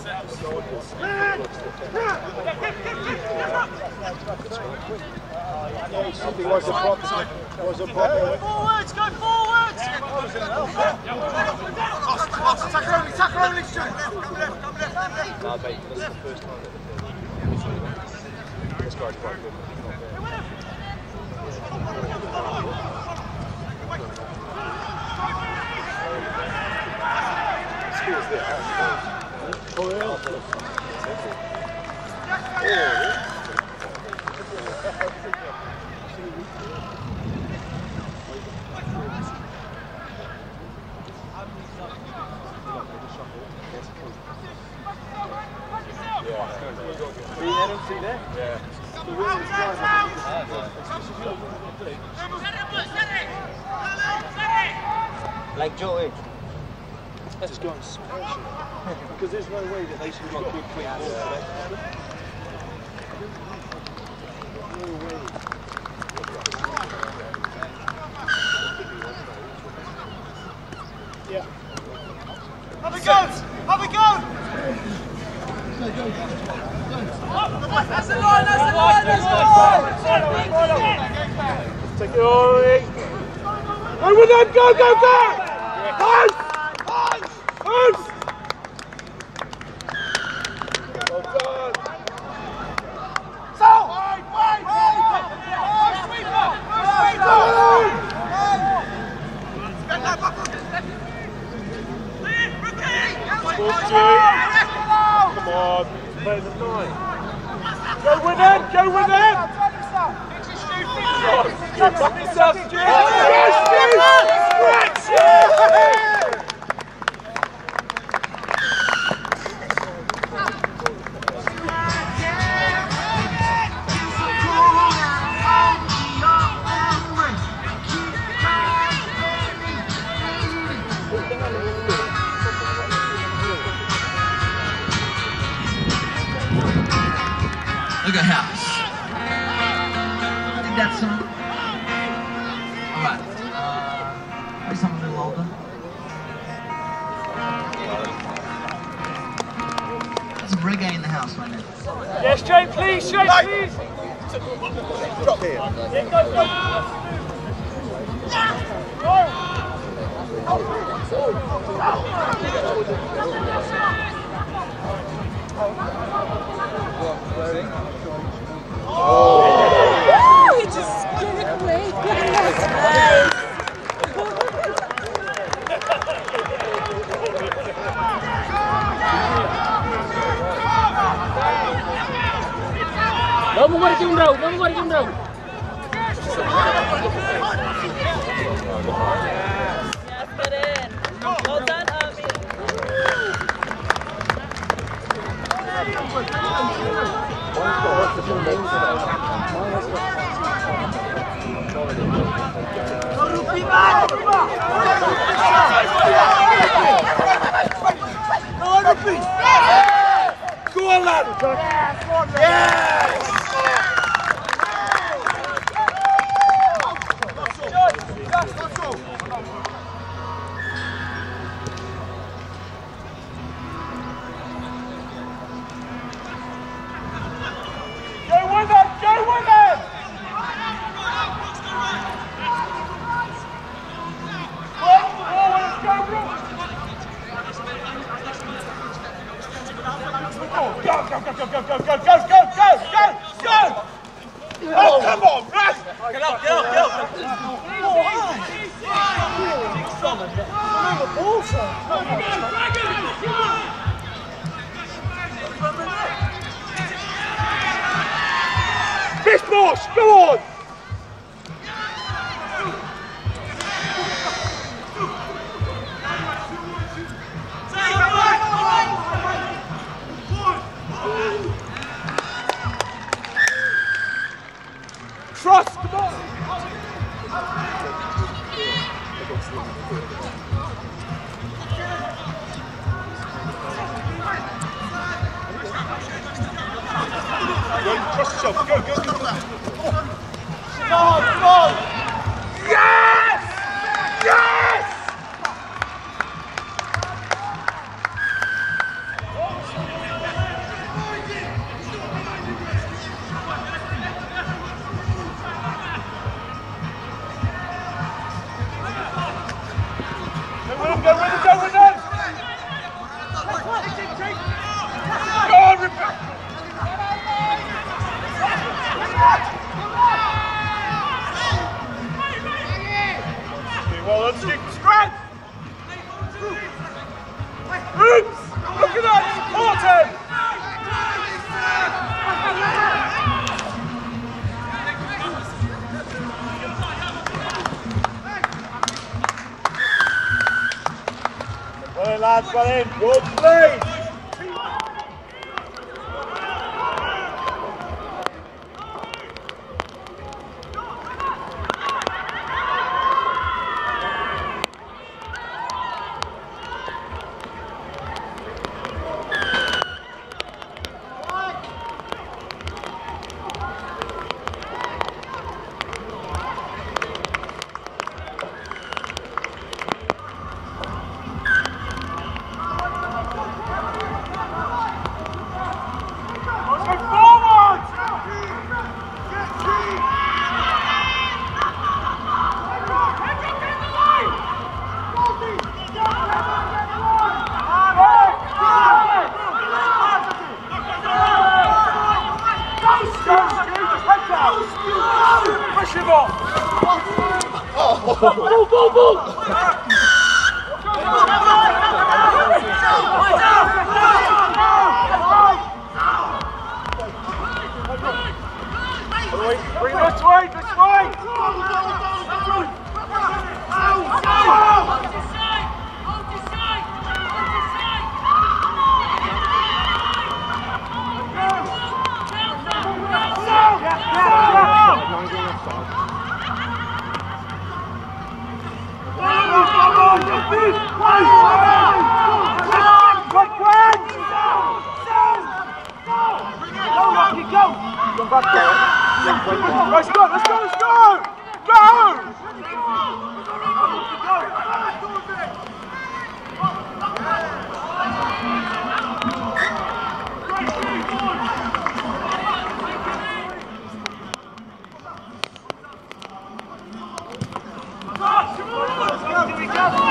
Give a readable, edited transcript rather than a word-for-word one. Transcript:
Was a problem. Forwards, go forwards! Tackle only, Stu! Nah, mate, this is the first time that this guy's quite good. Skills there. Oh, yeah. See there? Yeah. Like George. Just go and smash it. Because there's no way that they should have got good clean ball for that. No way. Yeah. Have a go! Have a go! That's the line, that's the line, that's the line! Take it all in. Go with them, go, go, go! Punch! Punch! Punch! Well done. So! Wait! Sweeper! Come on, play the nine. Go with them, go with them! Back yourself, Stu! Look at House. I think that's some. Alright. Maybe something a little older. There's some reggae in the house right now. Yeah, straight please, straight please! Drop here. Yeah, go, Oh, he just gave it away. That's nice. Vamos guardar um round, vamos guardar um round. Yes, get in. Well done, Armin. Go on, lad! Yes! Go with them! Go with them! Go! Oh, come on, Russ! Get up! Fish Marsh, go on! Trust, come on! Trust yourself, go! Come on! Yes! Yes! Strength! Oops! Look at that! Support him! Well in, lads, well in. Good play! Bring this way, this way! Let's go, let's go, let's go! Go! Here we go!